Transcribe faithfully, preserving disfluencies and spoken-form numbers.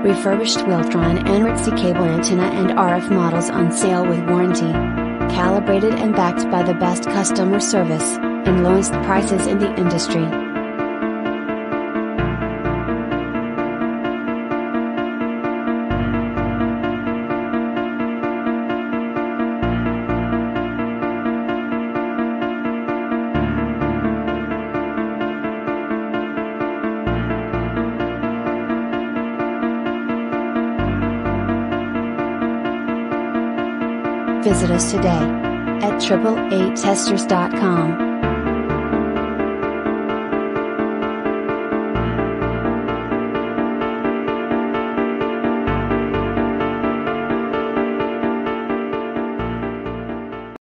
Refurbished Wiltron and R T C cable antenna and R F models on sale with warranty. Calibrated and backed by the best customer service, and lowest prices in the industry. Visit us today at triple eight testers dot com.